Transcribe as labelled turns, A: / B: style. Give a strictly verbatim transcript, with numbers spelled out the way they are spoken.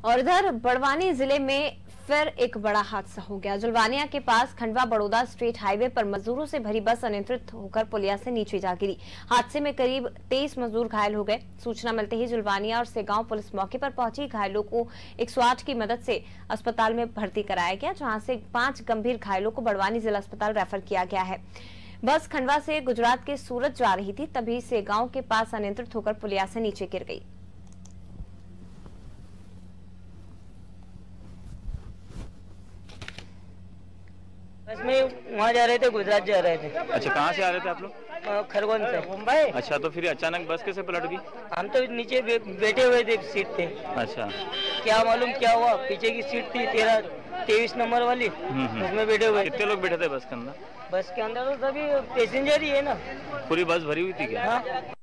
A: और इधर बड़वानी जिले में फिर एक बड़ा हादसा हो गया। जुलवानिया के पास खंडवा बड़ौदा स्ट्रीट हाईवे पर मजदूरों से भरी बस अनियंत्रित होकर पुलिया से नीचे जा गिरी। हादसे में करीब तेईस मजदूर घायल हो गए। सूचना मिलते ही जुलवानिया और सेगांव पुलिस मौके पर पहुंची। घायलों को एक सौ आठ की मदद से अस्पताल में भर्ती कराया गया, जहाँ से पांच गंभीर घायलों को बड़वानी जिला अस्पताल रेफर किया गया है। बस खंडवा से गुजरात के सूरत जा रही थी, तभी सेगांव के पास अनियंत्रित होकर पुलिया से नीचे गिर गई।
B: बस में वहाँ जा रहे थे, गुजरात जा रहे थे।
C: अच्छा, कहाँ से आ रहे थे आप लोग?
B: खरगोन से मुंबई।
C: अच्छा, तो फिर अचानक बस कैसे पलट गई?
B: हम तो नीचे बे, बैठे हुए थे, सीट थे।
C: अच्छा,
B: क्या मालूम क्या हुआ, पीछे की सीट थी तेरह तेईस नंबर वाली, उसमें बैठे हुए।
C: कितने लोग बैठे थे बस के अंदर?
B: बस के अंदर तो सभी पैसेंजर ही है ना।
C: पूरी बस भरी हुई थी क्या?
B: हाँ।